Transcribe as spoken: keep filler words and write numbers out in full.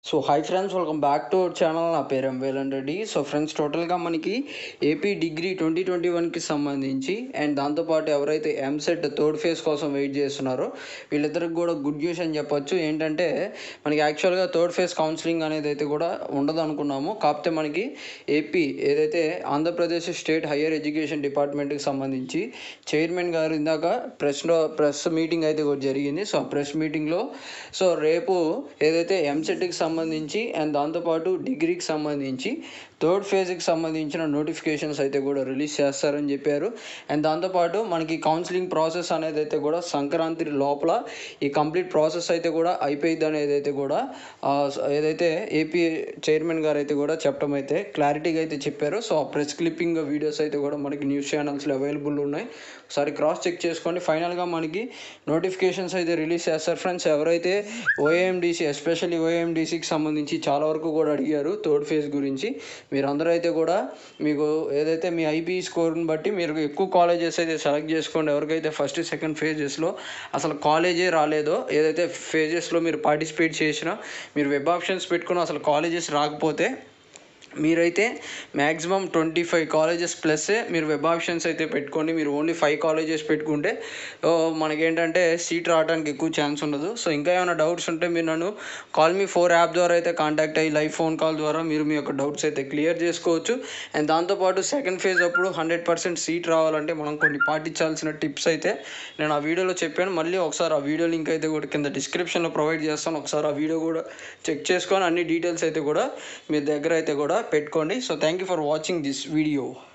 So hi friends, welcome back to our channel. నా పేరు ఎంవేలన్ Reddy. So friends, టోటల్గా మనకి ఏపీ డిగ్రీ ట్వంటీ ట్వంటీ వన్కి సంబంధించి అండ్ దాంతోపాటు ఎవరైతే ఎంసెట్ థర్డ్ ఫేజ్ కోసం వెయిట్ చేస్తున్నారో వీళ్ళిద్దరికి కూడా గుడ్ న్యూస్ అని చెప్పొచ్చు. ఏంటంటే మనకి యాక్చువల్గా థర్డ్ ఫేజ్ కౌన్సిలింగ్ అనేది అయితే కూడా ఉండదు అనుకున్నాము. కాకపోతే మనకి ఏపీ ఏదైతే ఆంధ్రప్రదేశ్ స్టేట్ హయ్యర్ ఎడ్యుకేషన్ డిపార్ట్మెంట్కి సంబంధించి చైర్మన్ గారు ఇందాక ప్రెస్లో ప్రెస్ మీటింగ్ అయితే కూడా జరిగింది. సో ఆ ప్రెస్ మీటింగ్లో సో రేపు ఏదైతే ఎంసెట్కి సంబంధించి అండ్ దాంతోపాటు డిగ్రీకి సంబంధించి థర్డ్ ఫేజ్కి సంబంధించిన నోటిఫికేషన్స్ అయితే కూడా రిలీజ్ చేస్తారని చెప్పారు. అండ్ దాంతోపాటు మనకి కౌన్సిలింగ్ ప్రాసెస్ అనేది అయితే కూడా సంక్రాంతి లోపల ఈ కంప్లీట్ ప్రాసెస్ అయితే కూడా అయిపోయింది అనేది అయితే కూడా ఏదైతే ఏపీ చైర్మన్ గారు అయితే కూడా చెప్పడం అయితే క్లారిటీగా అయితే చెప్పారు. సో ఆ ప్రెస్ క్లిప్పింగ్ వీడియోస్ అయితే కూడా మనకి న్యూస్ ఛానల్స్లో అవైలబుల్ ఉన్నాయి. ఒకసారి క్రాస్ చెక్ చేసుకోండి. ఫైనల్గా మనకి నోటిఫికేషన్స్ అయితే రిలీజ్ చేస్తారు ఫ్రెండ్స్. ఎవరైతే ఓఏఎండిసి ఎస్పెషల్లీ ఓఏఎండిసికి సంబంధించి చాలా వరకు కూడా అడిగారు థర్డ్ ఫేజ్ గురించి. మీరు అందరూ అయితే కూడా మీకు ఏదైతే మీ ఐబీ స్కోర్ని బట్టి మీరు ఎక్కువ కాలేజెస్ అయితే సెలెక్ట్ చేసుకోండి. ఎవరికైతే ఫస్ట్ సెకండ్ ఫేజెస్లో అసలు కాలేజే రాలేదో, ఏదైతే ఫేజెస్లో మీరు పార్టిసిపేట్ చేసినా మీరు వెబ్ ఆప్షన్స్ పెట్టుకుని అసలు కాలేజెస్ రాకపోతే మీరైతే మ్యాక్సిమం ట్వంటీ ఫైవ్ కాలేజెస్ ప్లస్సే మీరు వెబ్ ఆప్షన్స్ అయితే పెట్టుకోండి. మీరు ఓన్లీ ఫైవ్ కాలేజెస్ పెట్టుకుంటే మనకేంటంటే సీట్ రావడానికి ఎక్కువ ఛాన్స్ ఉండదు. సో ఇంకా ఏమైనా డౌట్స్ ఉంటే మీరు నన్ను కాల్ మీ ఫోర్ యాప్ ద్వారా అయితే కాంటాక్ట్ అయ్యి లైవ్ ఫోన్ కాల్ ద్వారా మీరు మీ యొక్క డౌట్స్ అయితే క్లియర్ చేసుకోవచ్చు. అండ్ దాంతోపాటు సెకండ్ ఫేజ్ అప్పుడు హండ్రెడ్ పర్సెంట్ సీట్ రావాలంటే మనం కొన్ని పాటించాల్సిన టిప్స్ అయితే నేను ఆ వీడియోలో చెప్పాను. మళ్ళీ ఒకసారి ఆ వీడియో లింక్ అయితే కూడా కింద డిస్క్రిప్షన్లో ప్రొవైడ్ చేస్తాను. ఒకసారి ఆ వీడియో కూడా చెక్ చేసుకొని అన్ని డీటెయిల్స్ అయితే కూడా మీ దగ్గర అయితే కూడా పెట్టుకోండి. So thank you for watching this video.